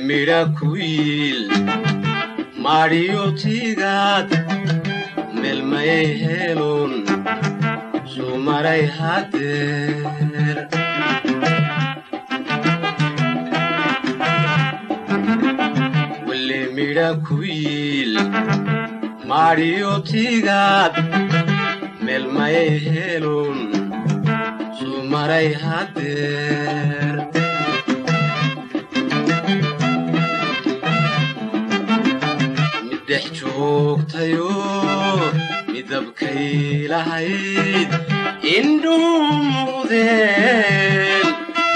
miracuil Mario Tigad Melmay Helon Sumaray Hater Wille miracuil Mario Tigad Melmay Helon Sumaray Hater Dexjoogtayo midabkay lahayd indhuudeen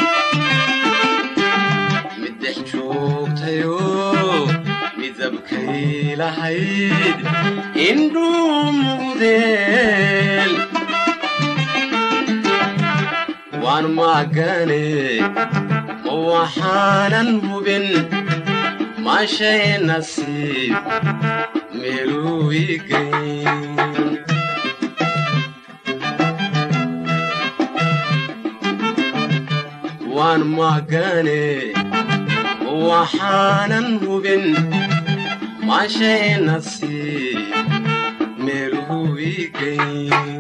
midexjoogtayo midabkay lahayd indhuudeen waan maagane ma waxaanan hubin maashay nasiib meluu igayn waan maagane waxaanan hubin maashay nasiib meluu igayn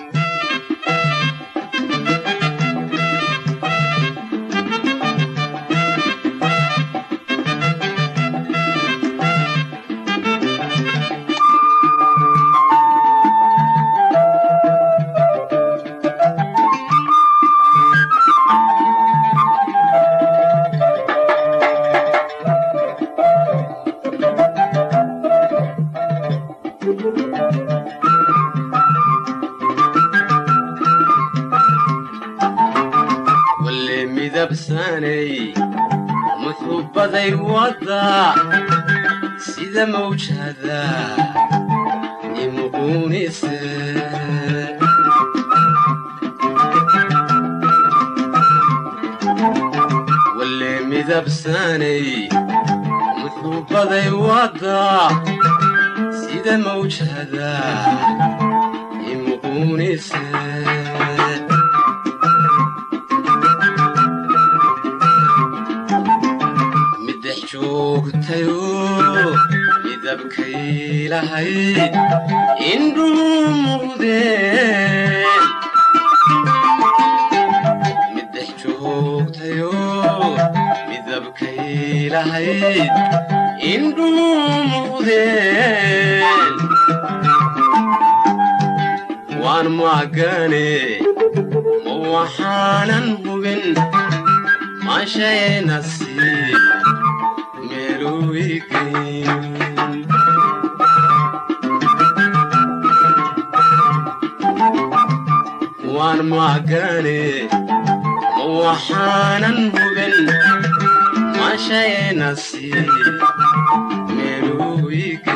مثوبتي وضع سيدا موجهدا يمقوني سر واللي مذبساني مثوبتي وضع سيدا موجهدا يمقوني سر joogtayo midabkay lahayd indhuudeen middex joogtayo midabkay lahayd indhuudeen waan maagane ma waxaanan hubin maashay nasiib waan maagane ma waxaanan hubin maashay nasiib meluu